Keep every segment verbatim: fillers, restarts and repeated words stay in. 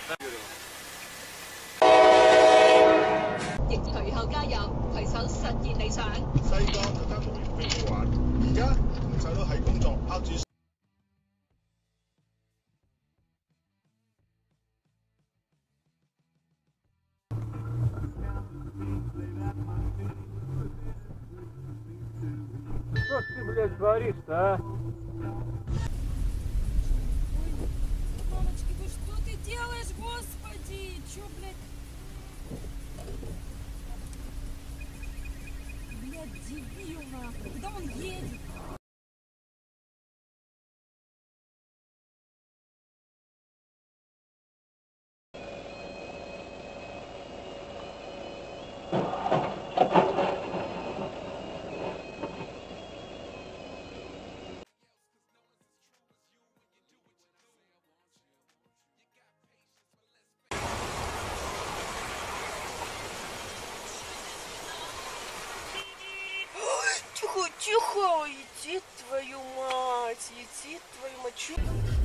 亦隨後加入，攜手實現理想。 細個就得無聊飛好玩，而家唔使都喺工作拍住。 Что ж ты, блядь, творишь-то, а? Мамочки, ну что ты делаешь, господи? Чё, блядь? Блядь, дебил, нахуй. Куда он едет? Тихо, тихо, иди твою мать, иди твою мать.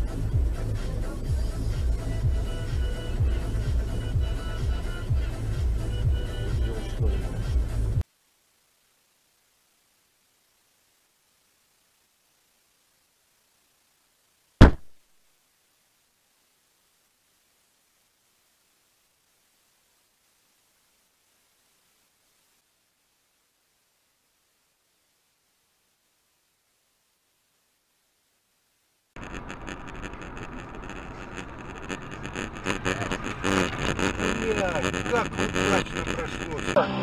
Блядь, как удачно прошло.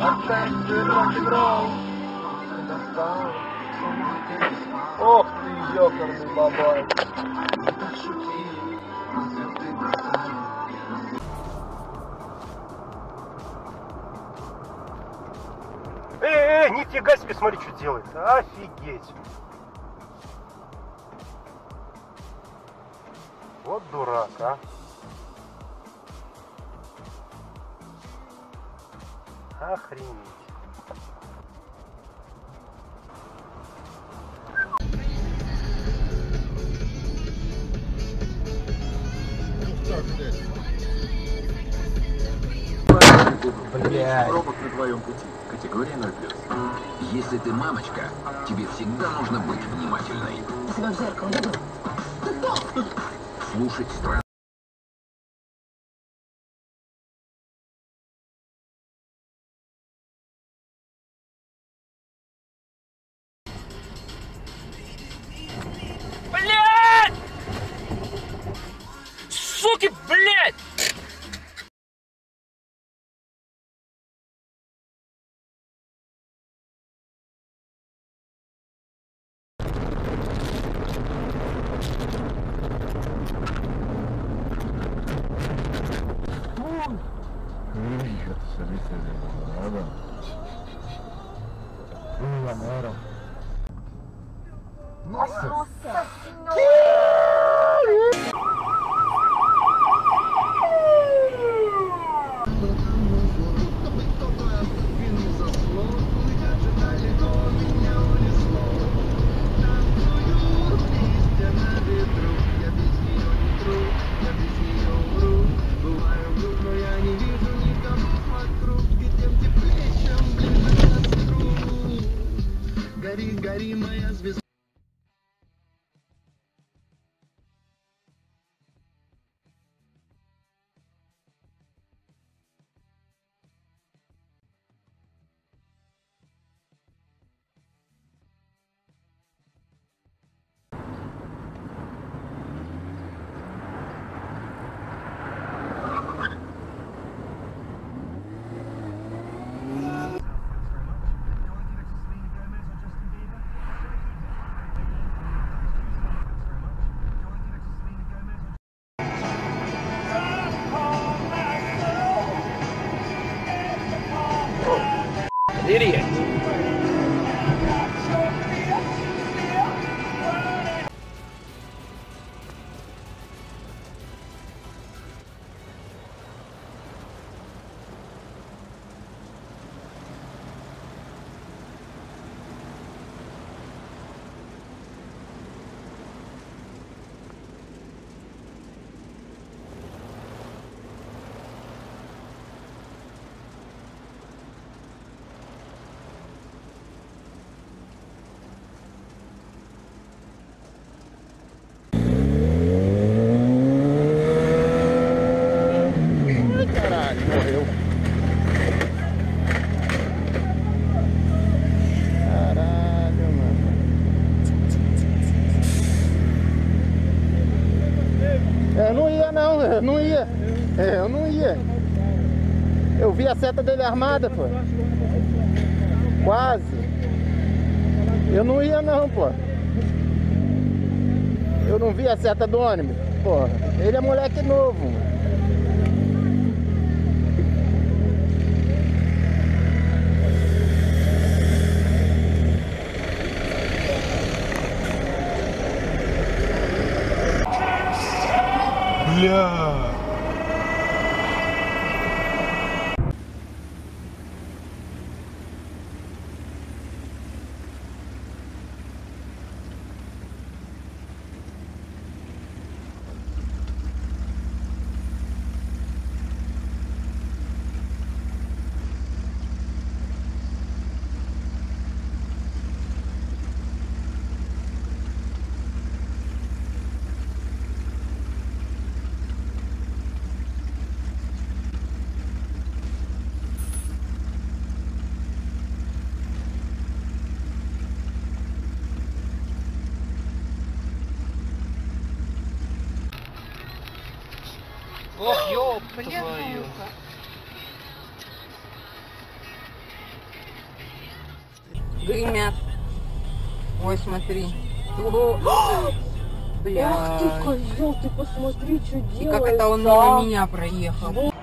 Ох ты, ёкарный бабай. Эй, эй, нифига себе, смотри, что делает. Офигеть. Вот дурак, а. Охренеть. Так, блядь. Блядь. Пробок на твоем пути. Категория ноль плюс. Если ты мамочка, тебе всегда нужно быть внимательной. Я себя в зеркало видел? Слушать страну. Блядь! Суки, блядь! Nossa! Гори, гори, моя звезда. Idiot! ia não, eu não ia. É, eu não ia. Eu vi a seta dele armada, pô. Quase. Eu não ia não, pô. Eu não vi a seta do ônibus, pô. Ele é moleque novo. Бля. Ох, ёб твою. Гремят. Ой, смотри. Ах ты, козел, ты посмотри, что делает. И как это он мимо меня проехал.